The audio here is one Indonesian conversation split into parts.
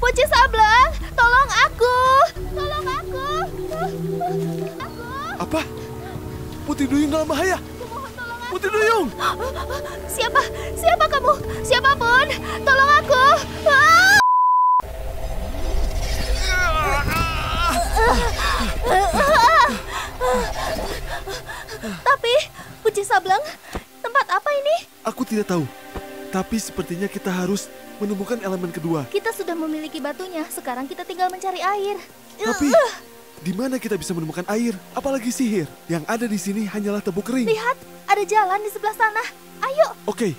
Puci Sableng, tolong aku. Tolong aku. Apa? Putri Duyung dalam bahaya. Kumohon tolong aku. Putri Duyung! Siapa kamu? Siapapun, tolong aku. Ah! Tapi, Puci Sableng, tempat apa ini? Aku tidak tahu. Tapi sepertinya kita harus menemukan elemen kedua. Kita sudah memiliki batunya, sekarang kita tinggal mencari air. Tapi, di mana kita bisa menemukan air? Apalagi sihir. Yang ada di sini hanyalah tebu kering. Lihat, ada jalan di sebelah sana. Ayo. Oke.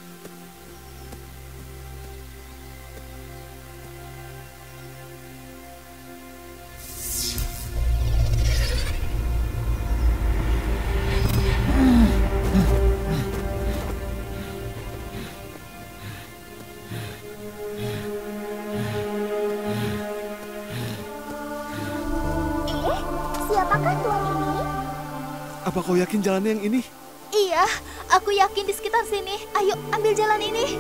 Siapakah tuan ini? Apa kau yakin jalannya yang ini? Iya, aku yakin di sekitar sini. Ayo, ambil jalan ini.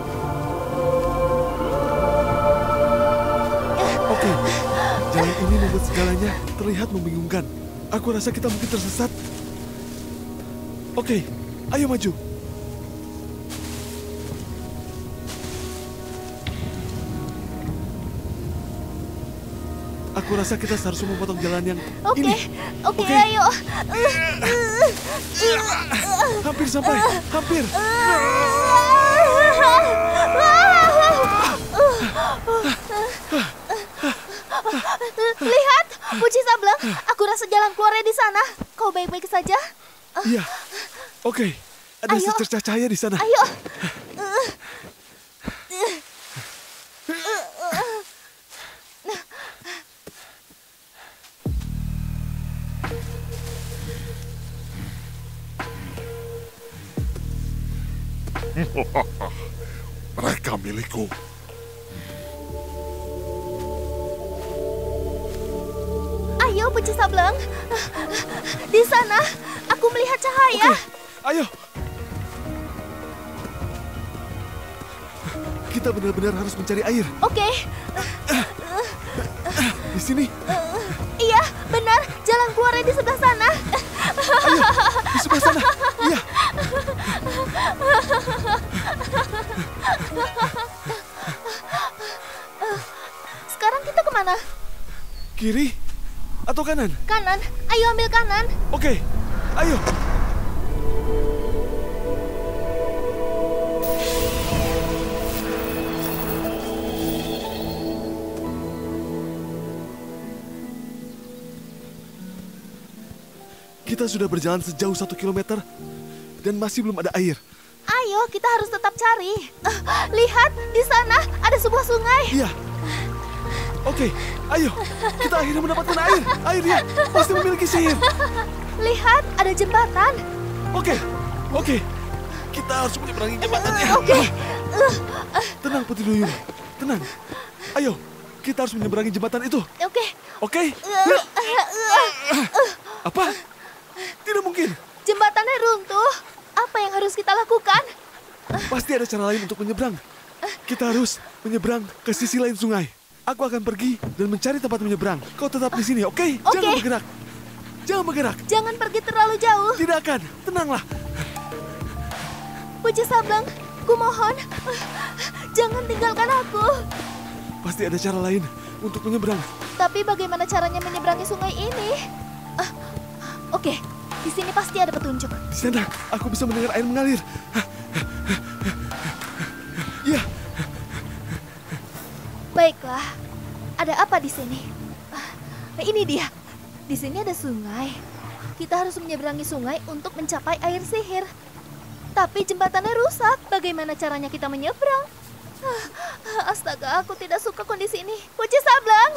Oke. Jalan ini membuat segalanya terlihat membingungkan. Aku rasa kita mungkin tersesat. Oke, ayo maju. Aku rasa kita seharusnya memotong jalan yang ini. Oke, ayo. Hampir sampai, hampir. Lihat, Puci Sableng, aku rasa jalan keluarnya di sana. Kau baik-baik saja? Iya, oke. Ada Ayo. secercah cahaya di sana. Ayo. Mereka milikku. Ayo, Puci Sableng. Di sana, aku melihat cahaya. Oke, ayo. Kita benar-benar harus mencari air. Oke. Di sini. Iya, benar. Jalan keluarnya di sebelah sana. Ayo, di sebelah sana. Iya. Sekarang kita kemana? Kiri atau kanan? Kanan. Ayo ambil kanan. Oke, ayo. Kita sudah berjalan sejauh 1 kilometer dan masih belum ada air. Ayo, kita harus tetap cari. Lihat, di sana ada sebuah sungai. Iya. Oke, ayo. Kita akhirnya mendapatkan air. Airnya pasti memiliki sihir. Lihat, ada jembatan. Oke. Kita harus menyeberangi jembatannya. Oke. Tenang, Putri Duyung. Tenang. Ayo, kita harus menyeberangi jembatan itu. Oke. Oke? Apa? Tidak mungkin. Jembatannya runtuh. Apa yang harus kita lakukan? Pasti ada cara lain untuk menyeberang. Kita harus menyeberang ke sisi lain sungai. Aku akan pergi dan mencari tempat menyeberang. Kau tetap di sini, oke? Oke. Jangan bergerak. Jangan bergerak. Jangan pergi terlalu jauh. Tidak akan. Tenanglah. Puji Sableng, kumohon. Jangan tinggalkan aku. Pasti ada cara lain untuk menyeberang. Tapi bagaimana caranya menyeberangi sungai ini? Oke, di sini pasti ada petunjuk. Di sana, aku bisa mendengar air mengalir. Iya. Baiklah, ada apa di sini? Ini dia. Di sini ada sungai. Kita harus menyeberangi sungai untuk mencapai air sihir. Tapi jembatannya rusak. Bagaimana caranya kita menyeberang? Astaga, aku tidak suka kondisi ini. Puji Sableng.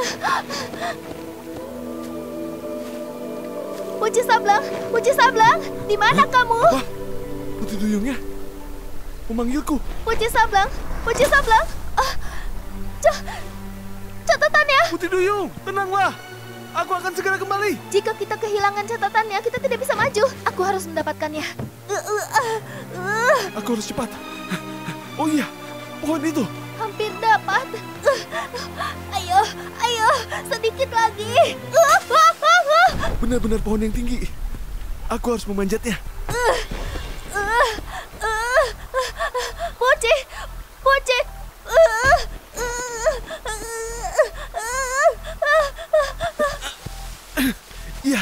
Puji Sableng, di mana kamu? Apa? Putri Duyungnya memanggilku. Puji Sableng. Catatannya. Putri Duyung, tenanglah. Aku akan segera kembali. Jika kita kehilangan catatannya, kita tidak bisa maju. Aku harus mendapatkannya. Aku harus cepat. Oh iya, pohon itu. Hampir dapat. benar-benar pohon yang tinggi. Aku harus memanjatnya. Poci, Poci. Iya.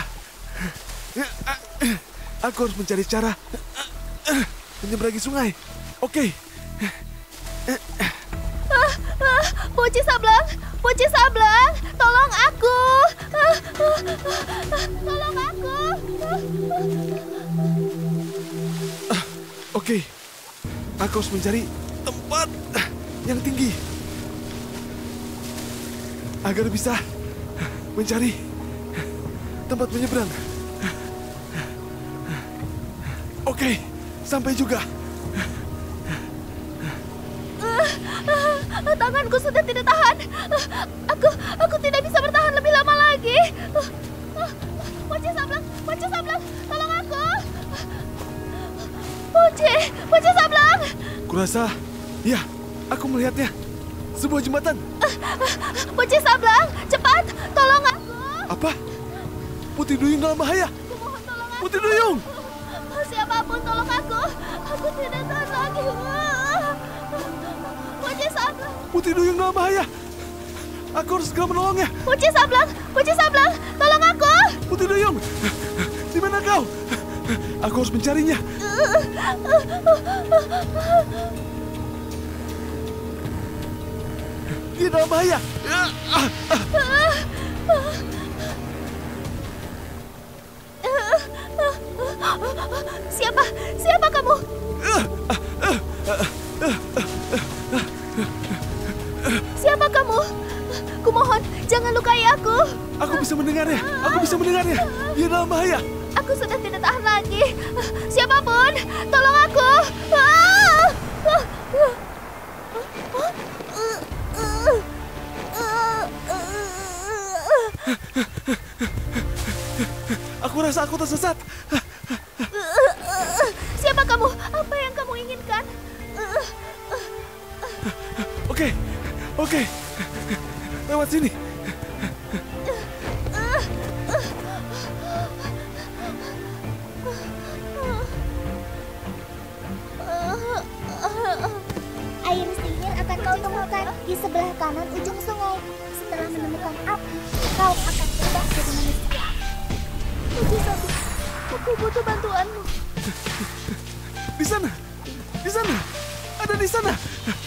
Aku harus mencari cara menyeberangi sungai. Oke. Poci Sablang, Poci Sablang, tolong aku. Tolong aku. Oke. Aku harus mencari tempat yang tinggi agar bisa mencari tempat menyeberang. Oke, sampai juga. Tanganku sudah tidak tahan. Aku tidak bisa bertahan lebih lama lagi. Poci Sablang, tolong aku. Poci Sablang. Kurasa, ya, aku melihatnya. Sebuah jembatan. Poci Sablang, cepat, tolong aku. Apa? Putri Duyung dalam bahaya. Kumohon tolong aku. Putri Duyung. Siapapun tolong aku. Aku tidak tahan lagi. Poci Sablang. Putri Duyung dalam bahaya. Aku harus segera menolongnya. Poci Sablang, tolong aku. Putri Duyung, di mana kau? Aku harus mencarinya. Dia dalam bahaya. Siapa kamu? Siapa kamu? Kumohon, jangan lukai aku. Aku bisa mendengarnya. Dia dalam bahaya. Aku sudah tidak tahan lagi. Siapapun, tolong aku. Aku rasa aku tersesat. Siapa kamu? Apa yang kamu inginkan? Oke. Lewat sini. Air sihir akan kau temukan di sebelah kanan ujung sungai. Setelah menemukan api, kau akan berubah jadi manusia. Poci Sablang, aku butuh bantuanmu. Di sana. Ada di sana.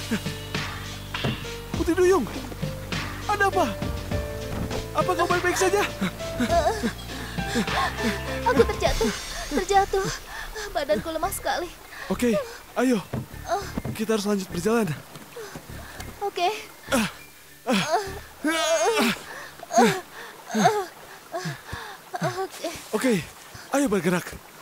Putri Duyung, ada apa? Apa kau baik-baik saja? Aku terjatuh. Badanku lemah sekali. Oke, ayo. Kita harus lanjut berjalan. Oke. Oke, ayo bergerak.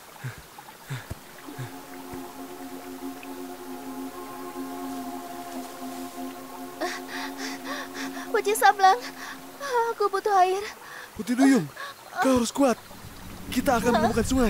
Poci Sablang, aku butuh air. Putri Duyung, kau harus kuat. Kita akan menemukan sungai.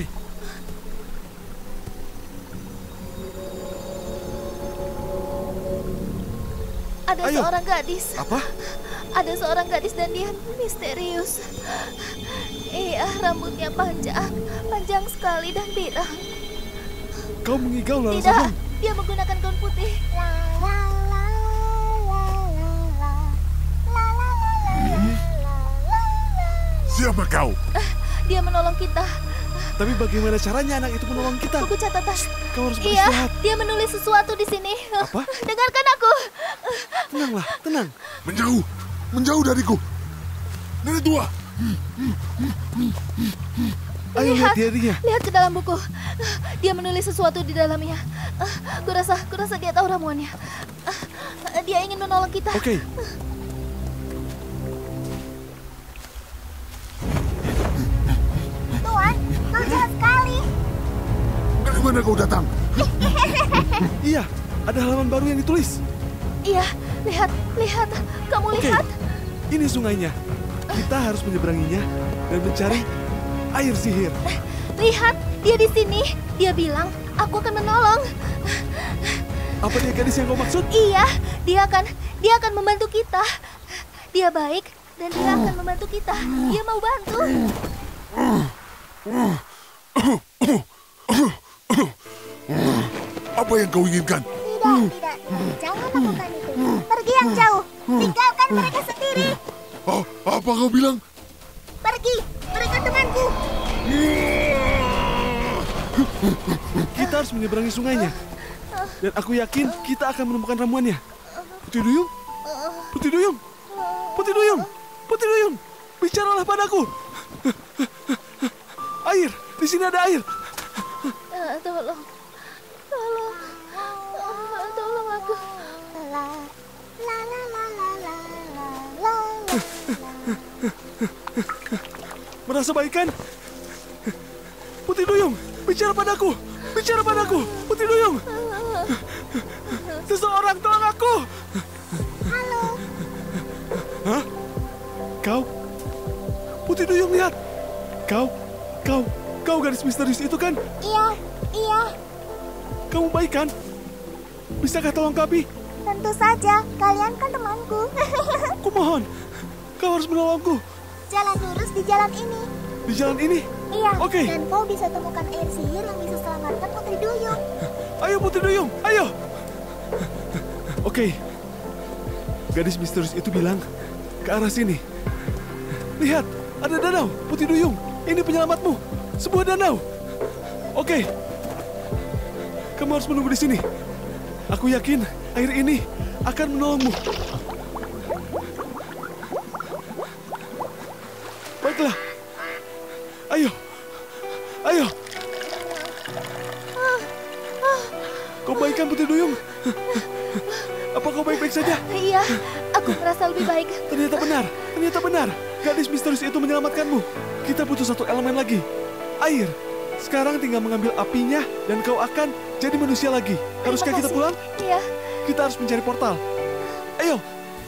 Ada Ayo. seorang gadis. Apa? Ada seorang gadis dan dia misterius. Iya, rambutnya panjang sekali dan pirang. Kau mengigau Lala Tidak, Sablang. dia menggunakan gaun putih. La la la la la la la la la. Siapa kau? Dia menolong kita. Tapi bagaimana caranya anak itu menolong kita? Buku catatan. Kau harus Iya, beristirahat. dia menulis sesuatu di sini. Apa? Dengarkan aku. Tenanglah, tenang. Menjauh dariku. Nenek tua. Ayo lihat diarinya. Lihat ke dalam buku. Dia menulis sesuatu di dalamnya. Kurasa dia tahu ramuannya. Dia ingin menolong kita. Oke. Tuan, kau jahat sekali. Dari mana kau datang? Iya, ada halaman baru yang ditulis. Iya, lihat. Kamu Oke, lihat? ini sungainya. Kita harus menyeberanginya dan mencari air sihir. Lihat, dia di sini. Dia bilang, aku akan menolong. Apa dia gadis yang kau maksud? Iya, dia akan membantu kita. Dia baik dan dia akan membantu kita. Dia mau bantu. Apa yang kau inginkan? Tidak. Jangan lakukan itu. Pergi yang jauh. Tinggalkan mereka sendiri. Apa kau bilang? Pergi. Mereka temanku. Kita harus menyeberangi sungainya. Dan aku yakin kita akan menemukan ramuannya. Putri Duyung? Putri Duyung? Putri Duyung? Putri Duyung? Bicaralah padaku. Air, di sini ada air. Tolong. Tolong aku. La la la la la la la la. Merasa baik kan? Putri Duyung, bicara padaku. Bicara padaku. Putri Duyung. Seseorang tolong aku. Halo. Hah? Kau? Putri Duyung, lihat. Kau gadis misterius itu kan? Iya. Kamu baik kan? Bisakah tolong kami? Tentu saja. Kalian kan temanku. Kumohon, kau harus menolongku. Jalan lurus di jalan ini. Di jalan ini? Iya. Oke. Dan kau bisa temukan air sihir yang bisa selamatkan Putri Duyung. Ayo Putri Duyung, ayo. Oke. Gadis misterius itu bilang ke arah sini. Lihat, ada danau, Putri Duyung. Ini penyelamatmu. Sebuah danau. Oke. Kamu harus menunggu di sini. Aku yakin air ini akan menolongmu. Baiklah. Ayo. Kau baik kan Putri Duyung? Apa kau baik-baik saja? Iya, aku merasa lebih baik. Ternyata benar. Gadis misterius itu menyelamatkanmu. Kita butuh satu elemen lagi. Air. Sekarang tinggal mengambil apinya dan kau akan jadi manusia lagi. Haruskah kita pulang? Iya. Kita harus mencari portal. Ayo.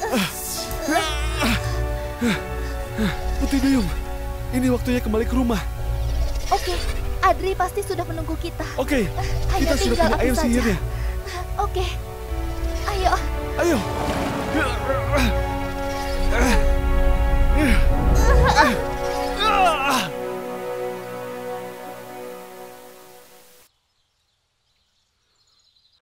Putri Duyung, ini waktunya kembali ke rumah. Oke, Adri pasti sudah menunggu kita. Oke, Hanya kita sudah tinggal punya air api saja. sihirnya. Oke, ayo. Ayo.